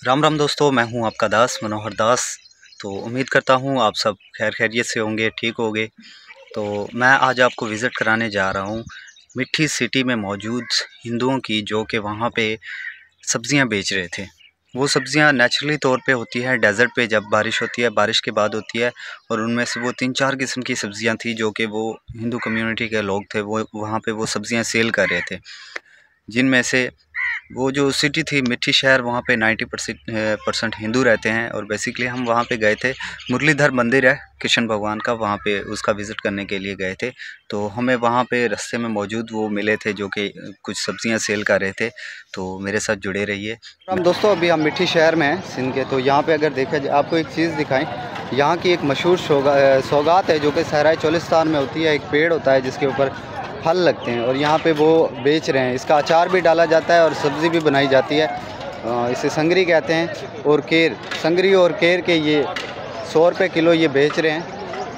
राम राम दोस्तों, मैं हूं आपका दास मनोहर दास। तो उम्मीद करता हूं आप सब खैर खैरियत से होंगे, ठीक होंगे। तो मैं आज आपको विज़िट कराने जा रहा हूं मिठी सिटी में मौजूद हिंदुओं की, जो कि वहां पे सब्ज़ियां बेच रहे थे। वो सब्ज़ियां नेचुरली तौर पे होती है डेज़र्ट पे, जब बारिश होती है, बारिश के बाद होती है। और उनमें से वो 3-4 किस्म की सब्ज़ियां थी जो कि वो हिंदू कम्युनिटी के लोग थे, वो वहाँ पे वो सब्ज़ियां सेल कर रहे थे। जिनमें से वो जो सिटी थी मिठी शहर, वहाँ पे 90% हिंदू रहते हैं। और बेसिकली हम वहाँ पे गए थे, मुरलीधर मंदिर है कृष्ण भगवान का, वहाँ पे उसका विज़िट करने के लिए गए थे। तो हमें वहाँ पे रास्ते में मौजूद वो मिले थे जो कि कुछ सब्जियाँ सेल कर रहे थे। तो मेरे साथ जुड़े रहिए। हम दोस्तों अभी हम मिठी शहर में हैं सिंध के। तो यहाँ पे अगर देखा जाए, आपको एक चीज़ दिखाएं, यहाँ की एक मशहूर सौगात है जो कि सहराए चोलिस्तान में होती है। एक पेड़ होता है जिसके ऊपर फल लगते हैं और यहाँ पे वो बेच रहे हैं। इसका अचार भी डाला जाता है और सब्ज़ी भी बनाई जाती है। इसे संगरी कहते हैं। और केर, संगरी और केर के ये 100 रुपये किलो ये बेच रहे हैं।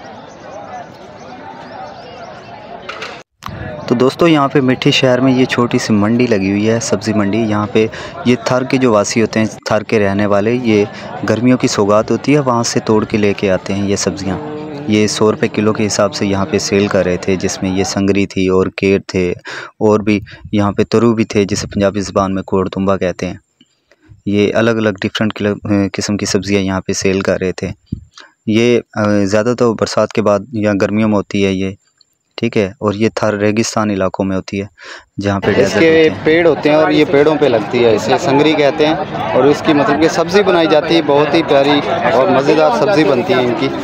तो दोस्तों यहाँ पे मिठी शहर में ये छोटी सी मंडी लगी हुई है, सब्ज़ी मंडी। यहाँ पे ये थर के जो वासी होते हैं, थर के रहने वाले, ये गर्मियों की सौगात होती है, वहाँ से तोड़ के लेके आते हैं ये सब्ज़ियाँ। ये 100 रुपये किलो के हिसाब से यहाँ पे सेल कर रहे थे, जिसमें ये संगरी थी और केर थे, और भी यहाँ पे तरु भी थे, जिसे पंजाबी ज़बान में कोड़तुंबा कहते हैं। ये अलग अलग डिफरेंट किस्म की सब्ज़ियाँ यहाँ पे सेल कर रहे थे। ये ज़्यादा तो बरसात के बाद या गर्मियों में होती है ये, ठीक है। और ये थर रेगिस्तान इलाकों में होती है, जहाँ पे इसके पेड़ होते हैं और ये पेड़ों पे लगती है। इसे संगरी कहते हैं और इसकी मतलब कि सब्ज़ी बनाई जाती है। बहुत ही प्यारी और मज़ेदार सब्ज़ी बनती है इनकी।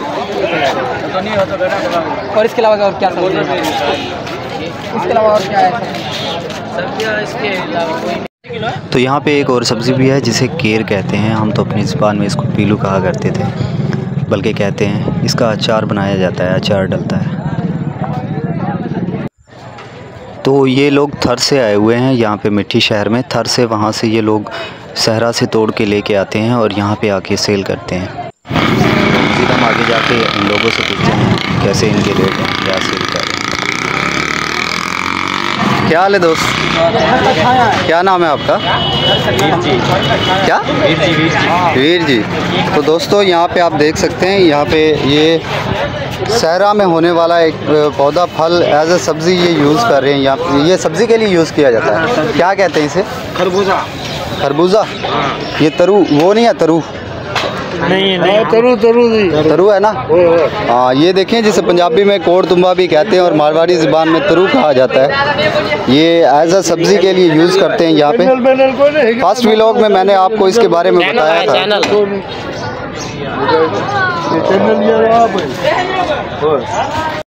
और इसके अलावा और क्या सब्ज़ी है? इसके अलावा और क्या है सब्जियाँ इसके अलावा? तो यहाँ पे एक और सब्ज़ी भी है जिसे केर कहते हैं। हम तो अपनी ज़बान में इसको पीलू कहा करते थे, बल्कि कहते हैं। इसका अचार बनाया जाता है, अचार डलता है। तो ये लोग थर से आए हुए हैं यहाँ पे मिठी शहर में। थर से, वहाँ से ये लोग सहरा से तोड़ के लेके आते हैं और यहाँ पे आके सेल करते हैं। फिर हम आगे जाके इन लोगों से पूछते हैं कैसे इनके रेट हैं, क्या सेल कर रहे हैं। क्या हाल है दोस्त? क्या नाम है आपका? वीर जी। क्या? वीर जी। तो दोस्तों यहाँ पे आप देख सकते हैं, यहाँ पे ये सहरा में होने वाला एक पौधा, फल एज ए सब्ज़ी ये यूज़ कर रहे हैं। यहाँ ये सब्ज़ी के लिए यूज़ किया जाता है। क्या कहते हैं इसे? खरबूजा। खरबूजा? ये तरु वो नहीं है? तरु नहीं, तरु है ना? हाँ, ये देखें, जिसे पंजाबी में कोड़तुंबा भी कहते हैं और मारवाड़ी ज़बान में तरु कहा जाता है। ये एज अ सब्ज़ी के लिए यूज़ करते हैं यहाँ पे। फर्स्ट व्लॉग में मैंने आपको इसके बारे में बताया था।